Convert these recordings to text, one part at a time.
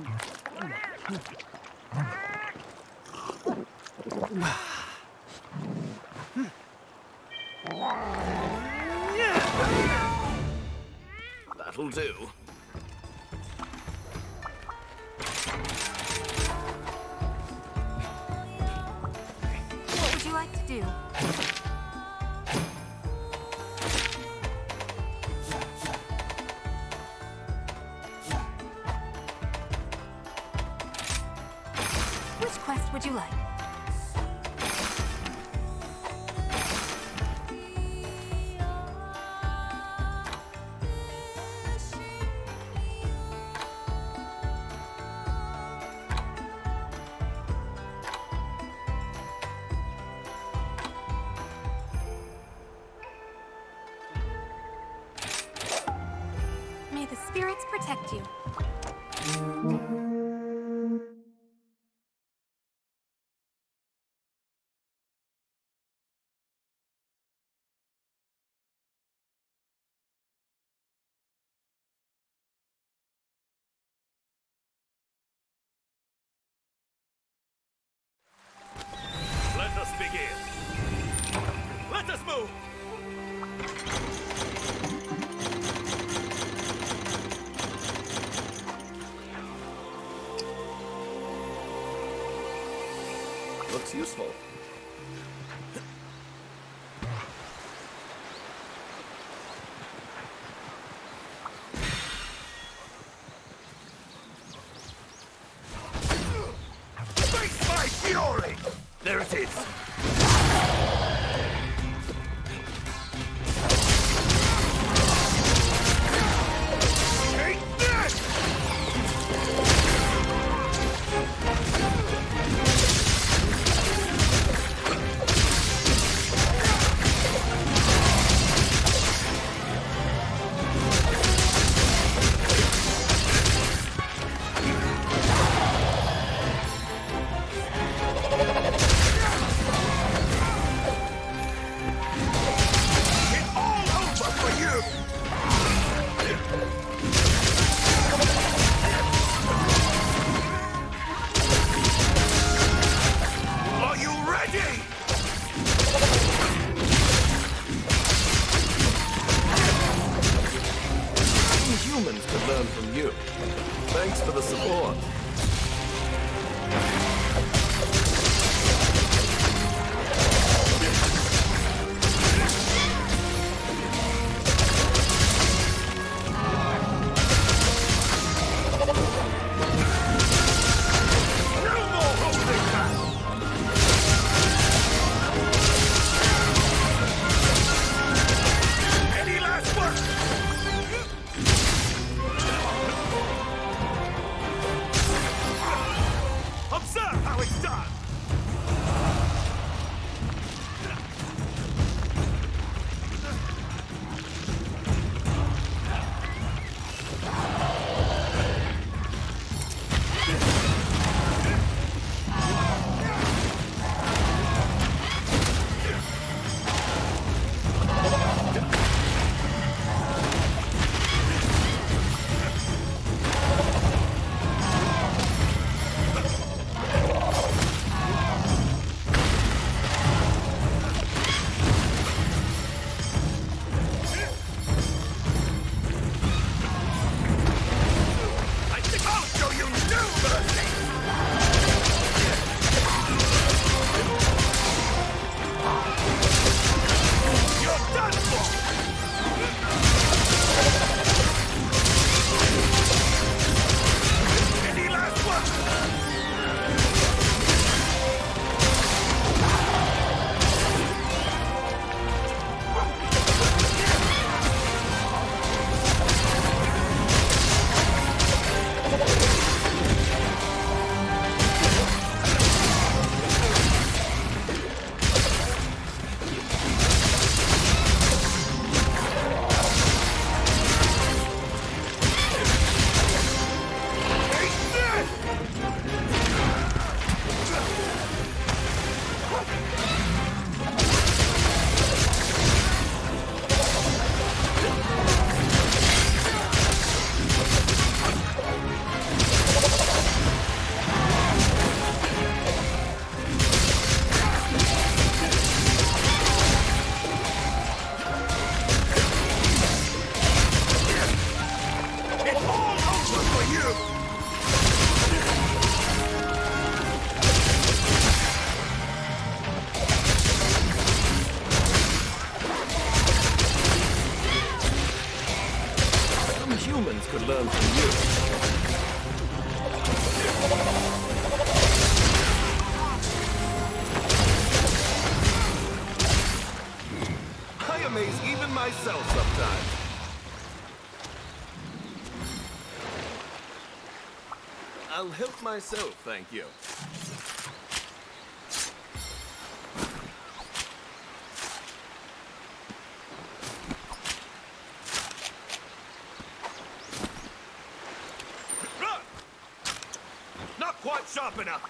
That'll do. What would you like to do? Which quest would you like? May the spirits protect you. Let us begin. Let us move. Looks useful. Face my fury! There it is. Take this! yourself sometime. I'll help myself, thank you. Run! Not quite sharp enough.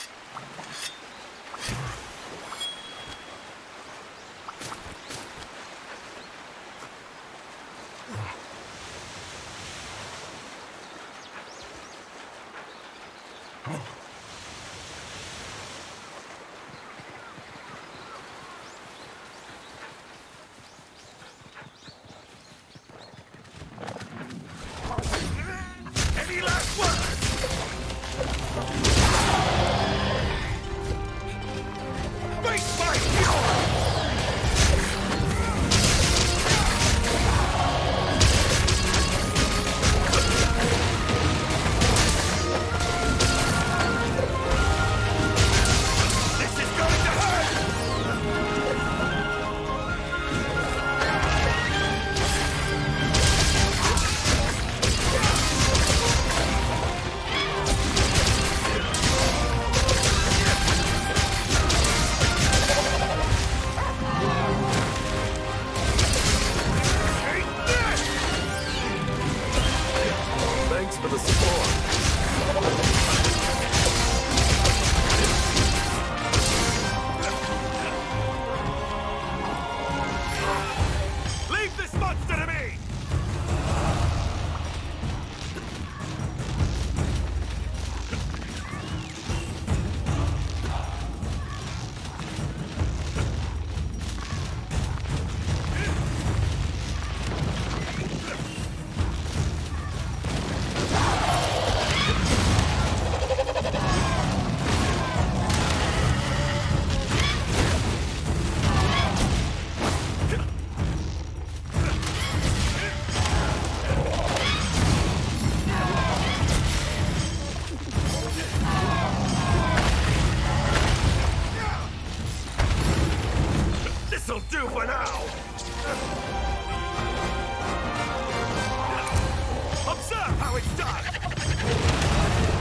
Any last words? Face my fury! This is going to hurt! Thanks for the support. Leave this monster to me! This'll do for now! Observe how it's done!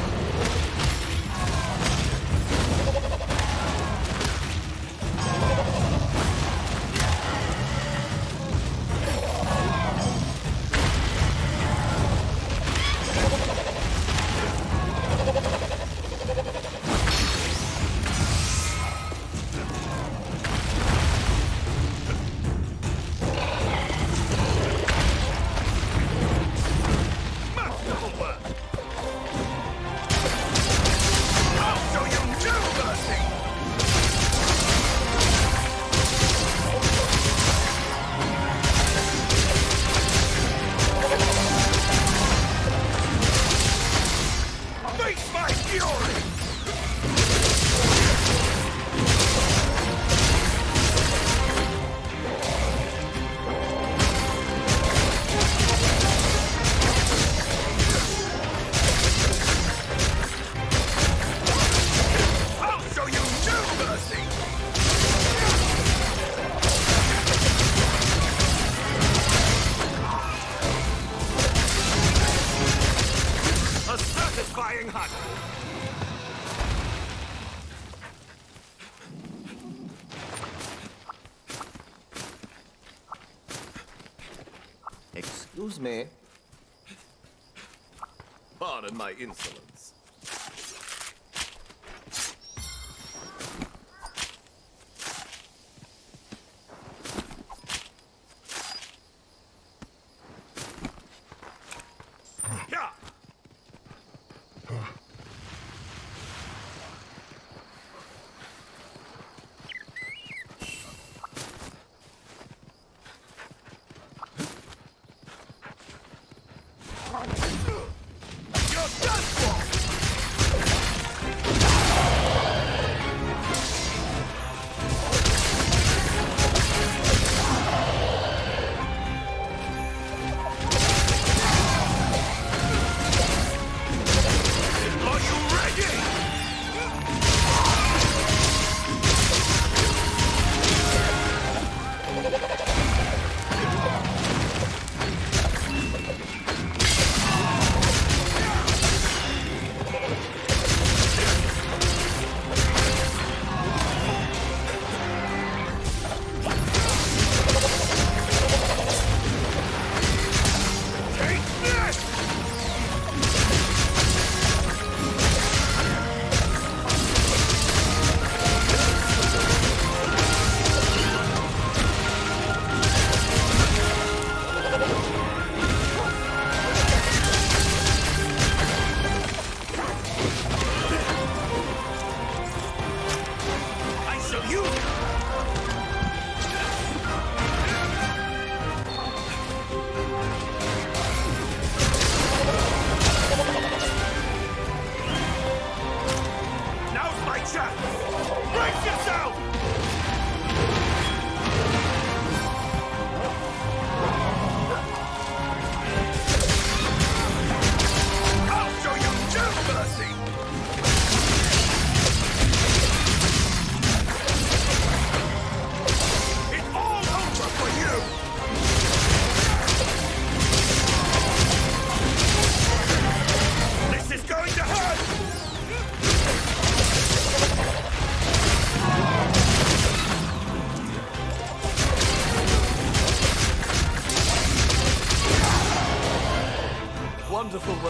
Masterful work! I'll show you no mercy! Face my fury! I'll show you no mercy! A satisfying hunt! Excuse me. Pardon my insolence. Yeah. You're done for!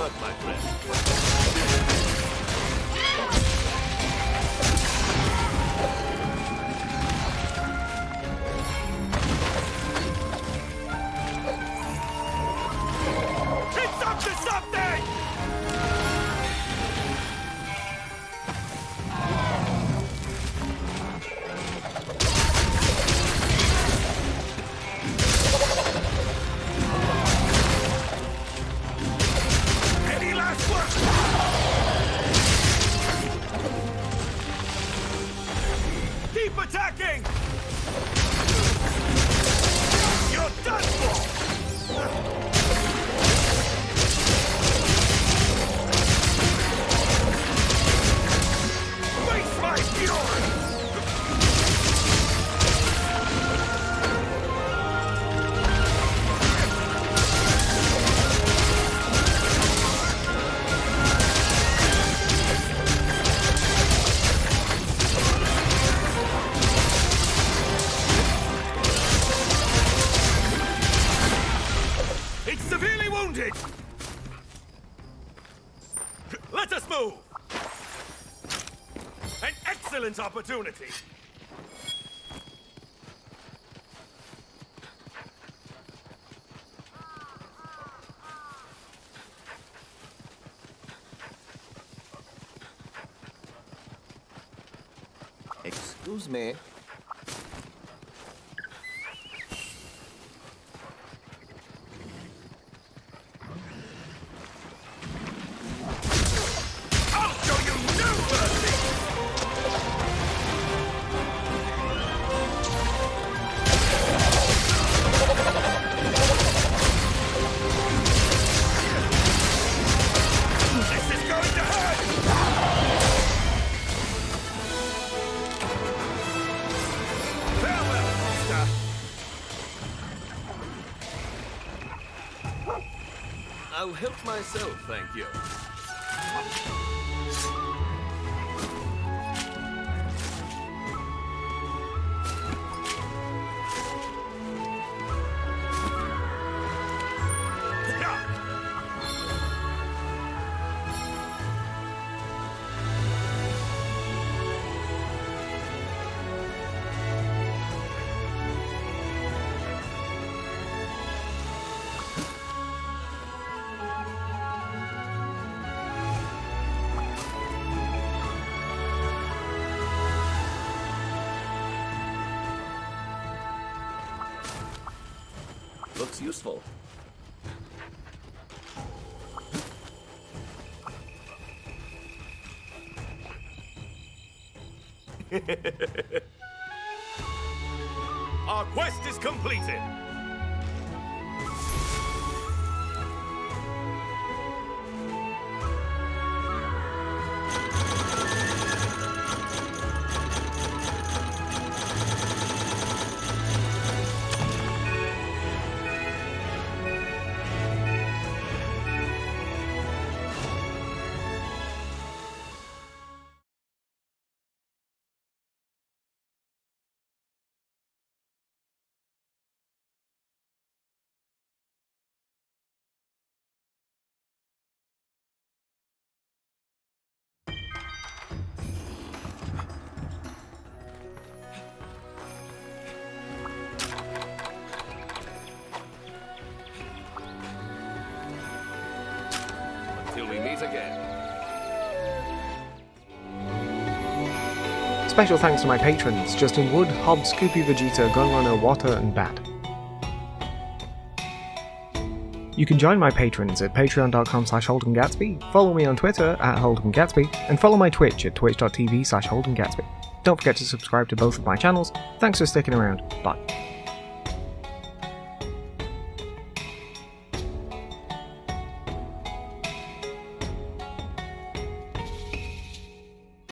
luck, my friend. It's up to something! Any last work? Keep attacking! You're done for! Face my fury! It's severely wounded! Let us move! An excellent opportunity! Excuse me. I'll show you no mercy! This is going to hurt! Farewell, monster! I'll help myself, thank you. Looks useful. Our quest is completed! Until we meet again. Special thanks to my patrons, Justin Wood, Hobbs, Scoopy Vegeta, Gunrunner, Water and Bat. You can join my patrons at patreon.com/HoldenGatsby, follow me on Twitter at HoldenGatsby, and follow my Twitch at twitch.tv/HoldenGatsby. Don't forget to subscribe to both of my channels. Thanks for sticking around. Bye.